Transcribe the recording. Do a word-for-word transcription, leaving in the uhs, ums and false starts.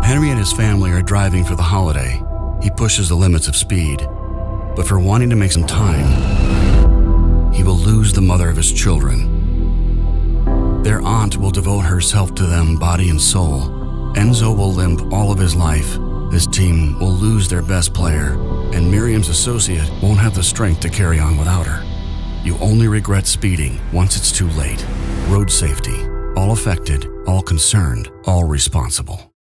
Henry and his family are driving for the holiday. He pushes the limits of speed, but for wanting to make some time, he will lose the mother of his children. Their aunt will devote herself to them body and soul. Enzo will limp all of his life. His team will lose their best player, and Miriam's associate won't have the strength to carry on without her. You only regret speeding once it's too late. Road safety. All affected, all concerned, all responsible.